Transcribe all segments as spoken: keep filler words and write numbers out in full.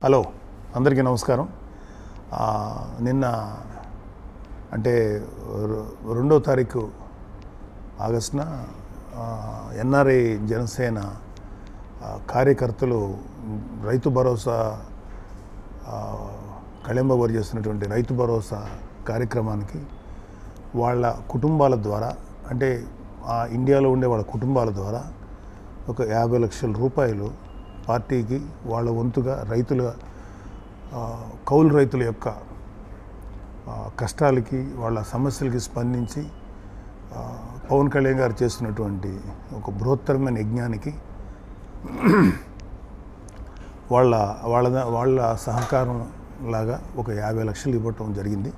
Hello అందరికీ నమస్కారం. నిన్న అంటే రెండో తారీఖు ఆగస్టున ఎన్ఆర్ఐ జనసేన కార్యకర్తలు రైతు భరోసా కళింబవరి చేస్తున్నటువంటి రైతు భరోసా కార్యక్రమానికి వాళ్ళ కుటుంబాల ద్వారా అంటే ఆ ఇండియాలో ఉండే వాళ్ళ కుటుంబాల ద్వారా ఒక యాభై లక్షల రూపాయలు పార్టీకి వాళ్ళ వంతుగా రైతుల కౌలు రైతుల యొక్క కష్టాలకి వాళ్ళ సమస్యలకి స్పందించి పవన్ కళ్యాణ్ గారు చేస్తున్నటువంటి ఒక బృహత్తరమైన యజ్ఞానికి వాళ్ళ వాళ్ళ వాళ్ళ సహకారం లాగా ఒక యాభై లక్షలు ఇవ్వటం జరిగింది.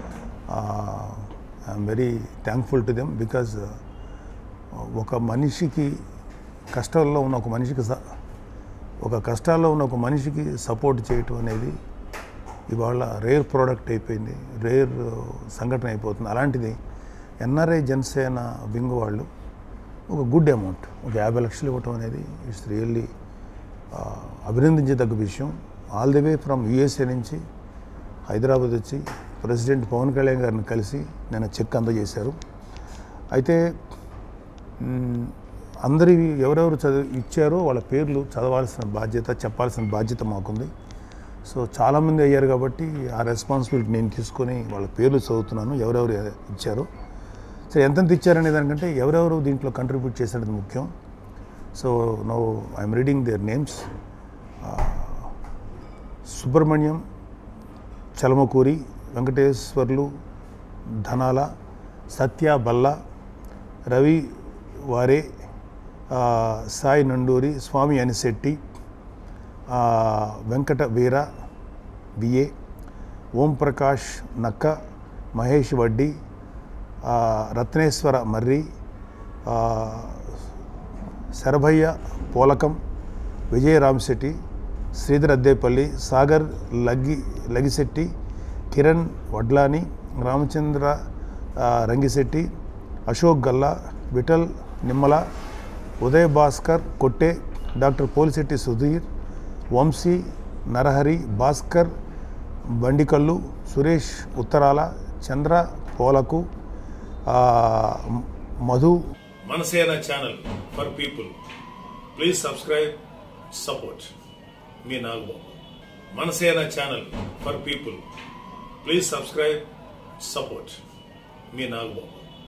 I'm very thankful to them because ఒక మనిషికి కష్టాల్లో ఉన్న ఒక మనిషికి ఒక కష్టాల్లో ఉన్న ఒక మనిషికి సపోర్ట్ చేయటం అనేది ఇవాళ రేర్ ప్రోడక్ట్ అయిపోయింది, రేర్ సంఘటన అయిపోతుంది. అలాంటిది ఎన్ఆర్ఐ జనసేన వింగ్ వాళ్ళు ఒక గుడ్ అమౌంట్ ఒక యాభై లక్షలు ఇవ్వటం అనేది ఇట్స్ రియల్లీ అభినందించదగ్గ విషయం. All the way from USA నుంచి హైదరాబాద్ వచ్చి ప్రెసిడెంట్ పవన్ కళ్యాణ్ గారిని కలిసి నేను చెక్ అందజేశారు. అయితే అందరి ఎవరెవరు చదివి ఇచ్చారో వాళ్ళ పేర్లు చదవాల్సిన బాధ్యత చెప్పాల్సిన బాధ్యత మాకుంది. సో చాలామంది అయ్యారు కాబట్టి ఆ రెస్పాన్సిబిలిటీ నేను తీసుకొని వాళ్ళ పేర్లు చదువుతున్నాను, ఎవరెవరు ఇచ్చారో. సో ఎంతెంత ఇచ్చారనే దానికంటే ఎవరెవరు దీంట్లో కంట్రిబ్యూట్ చేసేది ముఖ్యం. So now I'm reading their names. Subrahmanyam, Chalamakuri, Venkateswarlu, Dhanala, Satya Balla, Ravi Vaare, Sai Nanduri, Swamy Anisetti, Venkata Veera BA, Om Prakash Nakka, Mahesh వడ్డి, రత్నేశ్వర మర్రి, Sharabhayya పోలకం, విజయరామశెట్టి, Sridhar Addepalli, Sagar లగ్గి Lagisetti, Kiran వడ్లాని, Ramachandra Rangisetti, Ashok Galla, Vithal Nimmala, Uday Bhaskar Kotte, doctor Polisetti Sudheer, Vamsi Narahari, Bhaskar Bandikallu, Suresh Uttarala, Chandra Polaku, Madhu. Manasena channel for people, please subscribe, support మీ Nagababu. Manasena channel for people, please subscribe, support మీ నాగబాబు.